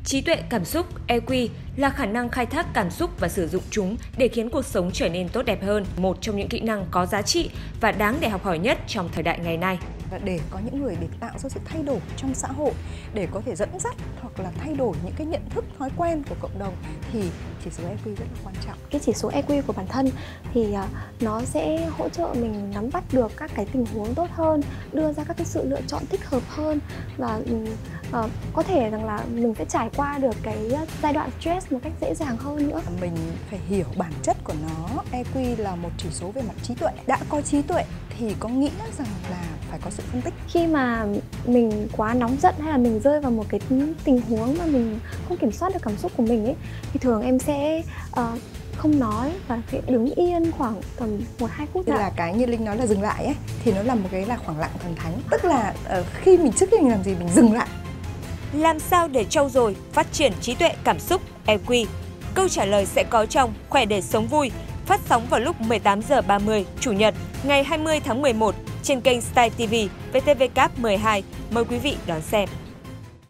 Trí tuệ cảm xúc EQ là khả năng khai thác cảm xúc và sử dụng chúng để khiến cuộc sống trở nên tốt đẹp hơn, một trong những kỹ năng có giá trị và đáng để học hỏi nhất trong thời đại ngày nay. Và để có những người để tạo ra sự thay đổi trong xã hội, để có thể dẫn dắt hoặc là thay đổi những cái nhận thức, thói quen của cộng đồng thì chỉ số EQ rất là quan trọng. Cái chỉ số EQ của bản thân thì nó sẽ hỗ trợ mình nắm bắt được các cái tình huống tốt hơn, đưa ra các cái sự lựa chọn thích hợp hơn và có thể rằng là mình sẽ trải qua được cái giai đoạn stress một cách dễ dàng hơn nữa. Mình phải hiểu bản chất của nó. EQ là một chỉ số về mặt trí tuệ. Đã có trí tuệ thì có nghĩa rằng là phải có sự phân tích. Khi mà mình quá nóng giận hay là mình rơi vào một cái tình huống mà mình không kiểm soát được cảm xúc của mình ấy, thì thường em sẽ không nói và phải đứng yên khoảng tầm 1-2 phút. Tức là cái như Linh nói là dừng lại ấy, thì nó là một cái là khoảng lặng thần thánh. Tức là khi mình trước khi mình làm gì mình dừng lại. Làm sao để trau dồi, phát triển trí tuệ cảm xúc EQ? Câu trả lời sẽ có trong Khỏe để sống vui, phát sóng vào lúc 18h30 Chủ nhật ngày 20 tháng 11 trên kênh Style TV VTV Cáp 12. Mời quý vị đón xem.